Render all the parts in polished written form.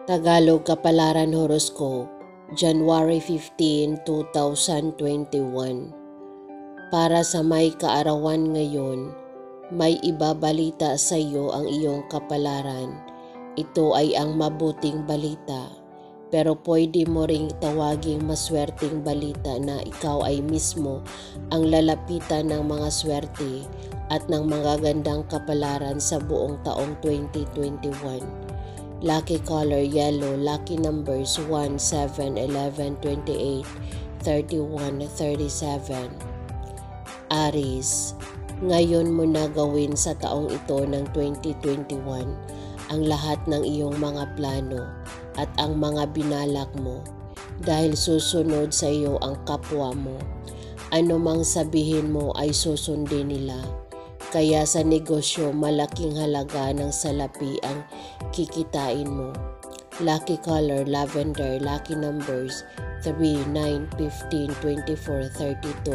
Tagalog Kapalaran Horoscope, January 15, 2021. Para sa may kaarawan ngayon, may ibabalita sa iyo ang iyong kapalaran. Ito ay ang mabuting balita, pero pwede mo ring tawaging maswerteng balita na ikaw ay mismo ang lalapitan ng mga swerte at ng mga gandang kapalaran sa buong taong 2021. Lucky color yellow, lucky numbers 1, 7, 11, 28, 31, 37. Aries, ngayon mo na gawin sa taong ito ng 2021 ang lahat ng iyong mga plano at ang mga binalak mo dahil susunod sa iyo ang kapwa mo. Ano mang sabihin mo ay susundin nila. Kaya sa negosyo, malaking halaga ng salapi ang kikitain mo. Lucky color lavender, lucky numbers 3, 9, 15, 24, 32,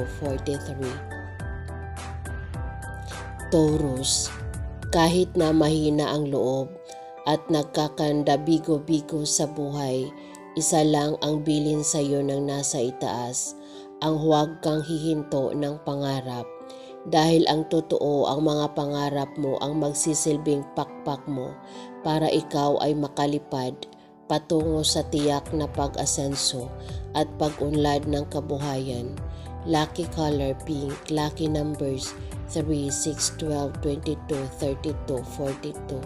43. Taurus, kahit na mahina ang loob at nagkakanda bigo-bigo sa buhay, isa lang ang bilin sa iyo ng nasa itaas, ang huwag kang hihinto ng pangarap. Dahil ang totoo, ang mga pangarap mo ang magsisilbing pakpak mo para ikaw ay makalipad patungo sa tiyak na pag-asenso at pag-unlad ng kabuhayan. Lucky color pink, lucky numbers 3, 6, 12, 22, 32, 42.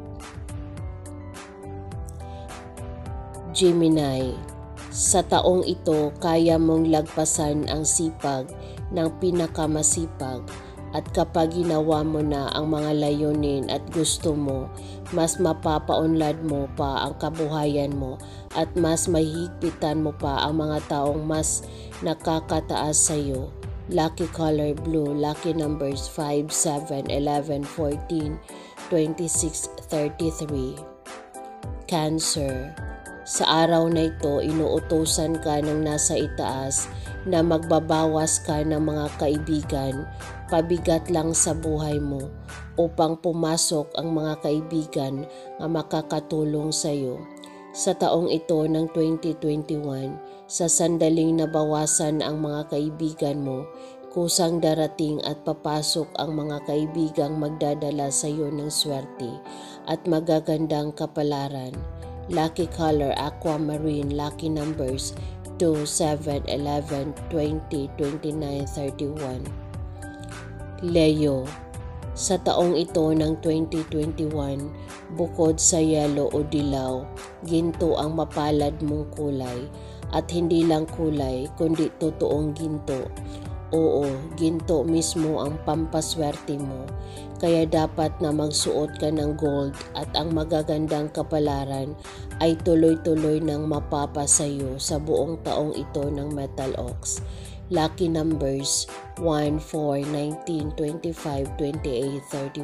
Gemini, sa taong ito kaya mong lagpasan ang sipag ng pinakamasipag at kapag ginawa mo na ang mga layunin at gusto mo, mas mapapaunlad mo pa ang kabuhayan mo at mas mahigpitan mo pa ang mga taong mas nakakataas sa iyo. Lucky color blue, lucky numbers 5, 7, 11, 14, 26, 33. Cancer, sa araw na ito inuutusan ka ng nasa itaas na magbabawas ka ng mga kaibigan, pabigat lang sa buhay mo upang pumasok ang mga kaibigan na makakatulong sa iyo. Sa taong ito ng 2021, sa sandaling nabawasan ang mga kaibigan mo, kusang darating at papasok ang mga kaibigang magdadala sa iyo ng swerte at magagandang kapalaran. Lucky color aquamarine, lucky numbers 2, 7, 11, 20, 29, 31. Leo, sa taong ito ng 2021, bukod sa yellow o dilaw, ginto ang mapalad mong kulay at hindi lang kulay kundi totoong ginto. Oo, ginto mismo ang pampaswerte mo. Kaya dapat na magsuot ka ng gold at ang magagandang kapalaran ay tuloy-tuloy nang mapapasayo sa buong taong ito ng Metal Ox. Lucky numbers 1, 4, 19, 25, 28,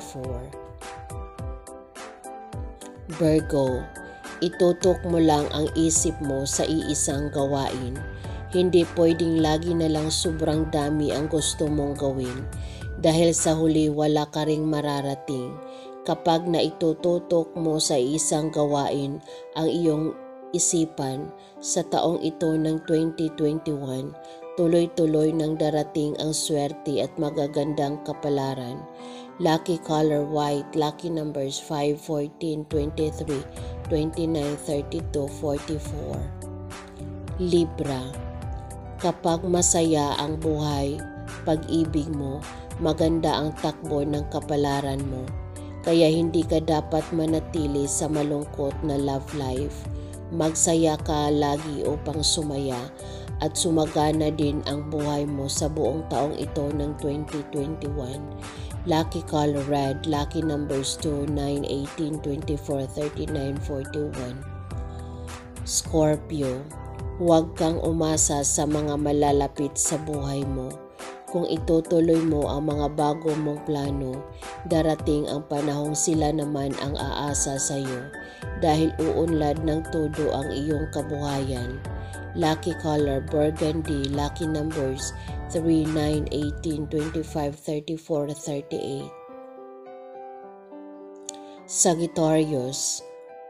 34. Virgo, itutok mo lang ang isip mo sa iisang gawain. Hindi pwedeng lagi na lang sobrang dami ang gusto mong gawin dahil sa huli wala ka ring mararating. Kapag naitututok mo sa isang gawain ang iyong isipan sa taong ito ng 2021, tuloy-tuloy nang darating ang swerte at magagandang kapalaran. Lucky color white, lucky numbers 5, 14, 23, 29, 32, 44. Libra, kapag masaya ang buhay, pag-ibig mo, maganda ang takbo ng kapalaran mo. Kaya hindi ka dapat manatili sa malungkot na love life. Magsaya ka lagi upang sumaya at sumagana din ang buhay mo sa buong taong ito ng 2021. Lucky color red, lucky numbers 2, 9, 18, 24, 39, 41. Scorpio, huwag kang umasa sa mga malalapit sa buhay mo. Kung itutuloy mo ang mga bago mong plano, darating ang panahong sila naman ang aasa sa iyo dahil uunlad ng todo ang iyong kabuhayan. Lucky color burgundy, lucky numbers 3, 9, 18, 25, 34, 38. Sagittarius,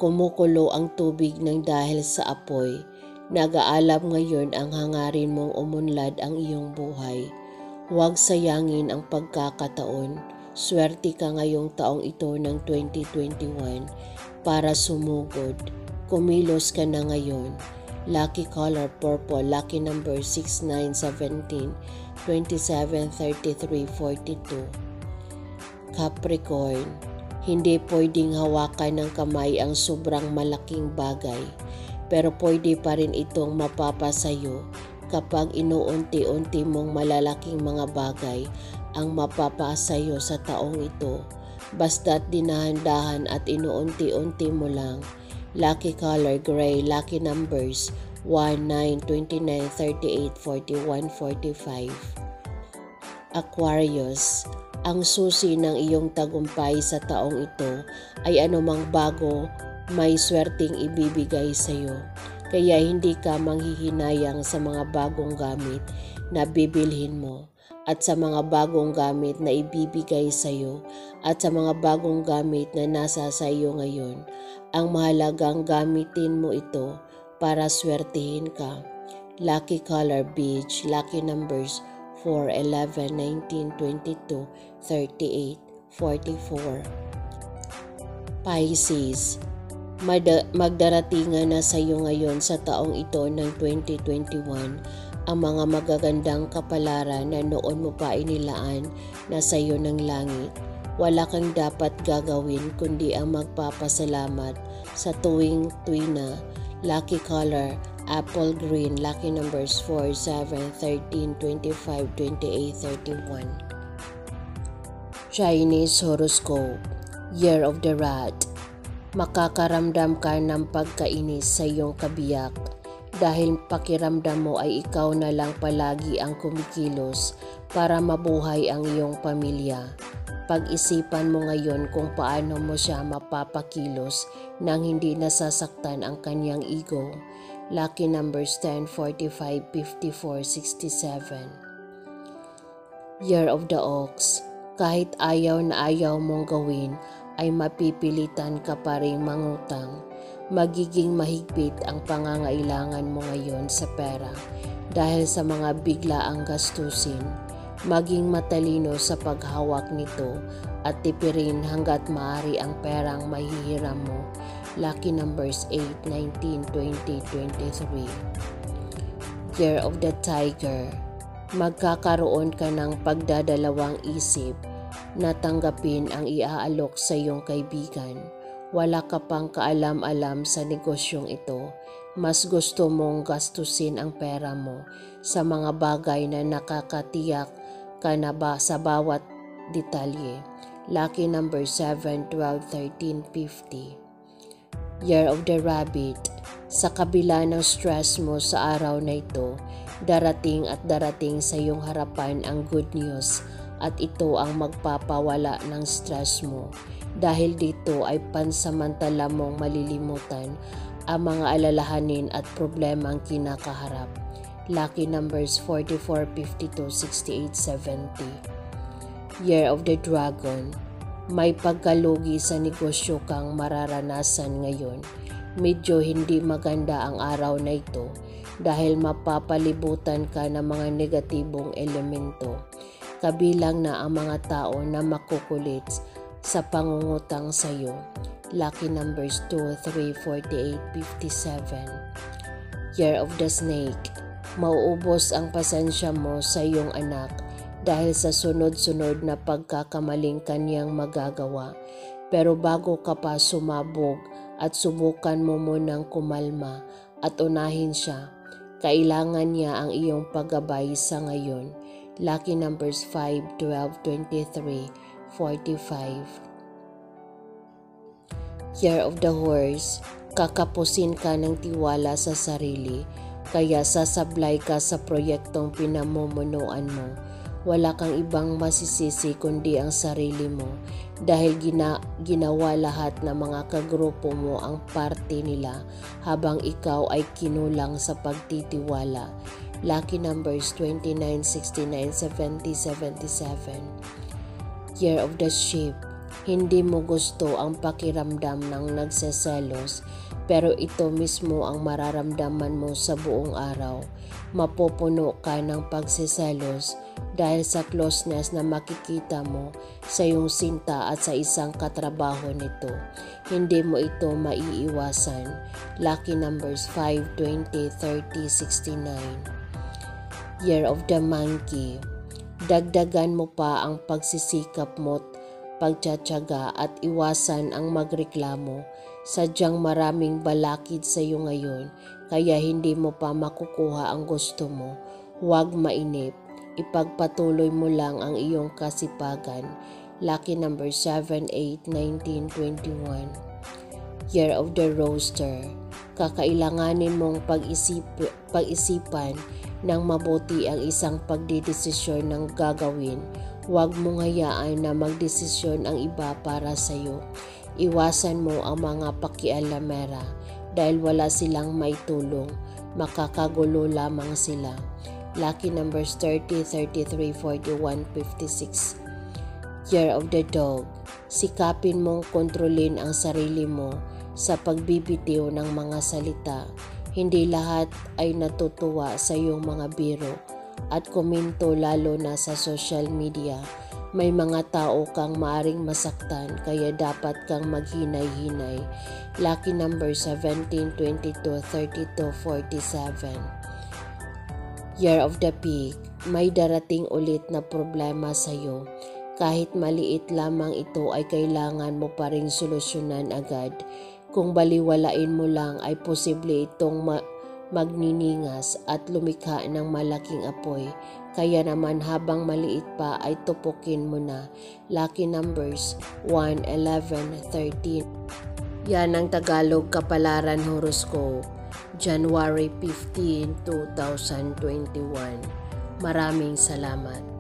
Kumukulo ang tubig ng dahil sa apoy. Nag-aalab ngayon ang hangarin mong umunlad ang iyong buhay. Huwag sayangin ang pagkakataon. Swerte ka ngayong taong ito ng 2021 para sumugod. Kumilos ka na ngayon. Lucky color purple, lucky number 6, 9, 17, 27, 33, 42. Capricorn, hindi pwedeng hawakan ng kamay ang sobrang malaking bagay, pero pwede pa rin itong mapapasayo kapag inuunti-unti mong malalaking mga bagay ang mapapasayo sa taong ito. Basta't dinahan-dahan at inuunti-unti mo lang. Lucky color gray, lucky numbers 1, 9, 29, 38, 41, 45. Aquarius, ang susi ng iyong tagumpay sa taong ito ay anumang bago may swerteng ibibigay sa iyo. Kaya hindi ka manghihinayang sa mga bagong gamit na bibilhin mo at sa mga bagong gamit na ibibigay sa iyo at sa mga bagong gamit na nasa sa iyo ngayon. Ang mahalagang gamitin mo ito para swertihin ka. Lucky color beige, lucky numbers 4, 11, 19, 22, 38, 44. Pisces, magdaratingan na sa iyo ngayon sa taong ito ng 2021 ang mga magagandang kapalaran na noon mo pa inilaan na sa iyo ng langit. Wala kang dapat gagawin kundi ang magpapasalamat sa tuwing na. Lucky color apple green, lucky numbers 4, 7, 13, 25, 28, 31. Chinese horoscope, Year of the Rat. Makakaramdam ka ng pagkainis sa iyong kabiyak dahil pakiramdam mo ay ikaw na lang palagi ang kumikilos para mabuhay ang iyong pamilya. Pag-isipan mo ngayon kung paano mo siya mapapakilos nang hindi nasasaktan ang kanyang ego. Lucky numbers 10, 45, 54, 67. Year of the Ox. Kahit ayaw na ayaw mong gawin, ay mapipilitan ka pa rin mangutang. Magiging mahigpit ang pangangailangan mo ngayon sa pera dahil sa mga biglaang gastusin. Maging matalino sa paghawak nito at tipirin hanggat maaari ang perang mahihiram mo. Lucky numbers 8, 19, 20, 23. Year of the Tiger. Magkakaroon ka ng pagdadalawang isip na tanggapin ang iaalok sa iyong kaibigan. Wala ka pang kaalam-alam sa negosyong ito. Mas gusto mong gastusin ang pera mo sa mga bagay na nakakatiyak ka na ba sa bawat detalye. Lucky number 7, 12, 13, 50. Year of the Rabbit. Sa kabila ng stress mo sa araw na ito, darating at darating sa iyong harapan ang good news at ito ang magpapawala ng stress mo. Dahil dito ay pansamantala mong malilimutan ang mga alalahanin at problemang kinakaharap. Lucky numbers 44, 52, 68, 70. Year of the Dragon. May pagkalugi sa negosyo kang mararanasan ngayon. Medyo hindi maganda ang araw na ito dahil mapapalibutan ka ng mga negatibong elemento. Kabilang na ang mga tao na makukulit sa pangungutang sa iyo. Lucky numbers 2, 3, 48, 57. Year of the Snake. Mauubos ang pasensya mo sa iyong anak dahil sa sunod-sunod na pagkakamaling kanyang magagawa. Pero bago ka pa sumabog at subukan mo munang kumalma at unahin siya, kailangan niya ang iyong paggabay sa ngayon. Lucky numbers 5, 12, 23, 45. Year of the Horse. Kakapusin ka ng tiwala sa sarili, kaya sasablay ka sa proyektong pinamumunuan mo. Wala kang ibang masisisi kundi ang sarili mo dahil ginawa lahat ng mga kagrupo mo ang parte nila habang ikaw ay kinulang sa pagtitiwala. Lucky numbers 29, 69, 70, 77. Year of the Sheep. Hindi mo gusto ang pakiramdam ng nagseselos, pero ito mismo ang mararamdaman mo sa buong araw. Mapupuno ka ng pagseselos dahil sa closeness na makikita mo sa iyong sinta at sa isang katrabaho nito. Hindi mo ito maiiwasan. Lucky numbers 5, 20, 30, 69. Year of the Monkey. Dagdagan mo pa ang pagsisikap mo't pagtsatsaga at iwasan ang magreklamo. Sadyang maraming balakid sa iyo ngayon kaya hindi mo pa makukuha ang gusto mo. Huwag mainip. Ipagpatuloy mo lang ang iyong kasipagan. Lucky number 7, 8, 19, 21. Year of the Rooster. Kakailanganin mong pag-isipan ng mabuti ang isang pagdidesisyon ng gagawin. Huwag mong hayaan na magdesisyon ang iba para sa iyo. Iwasan mo ang mga pakialamera dahil wala silang maitulong. Makakagulo lamang sila. Lucky numbers 30, 33, 41, 56. Year of the Dog. Sikapin mong kontrolin ang sarili mo sa pagbibitiw ng mga salita. Hindi lahat ay natutuwa sa iyong mga biro at komento, lalo na sa social media. May mga tao kang maaring masaktan kaya dapat kang maghinay-hinay. Lucky number 17, 22, 32, 47. Year of the Pig. May darating ulit na problema sa iyo. Kahit maliit lamang ito ay kailangan mo pa ring solusyonan agad. Kung baliwalain mo lang ay posible itong magniningas at lumikha ng malaking apoy. Kaya naman habang maliit pa ay tupukin mo na. Lucky numbers 1, 11, 13. Yan ang Tagalog Kapalaran Horoscope, January 15, 2021. Maraming salamat.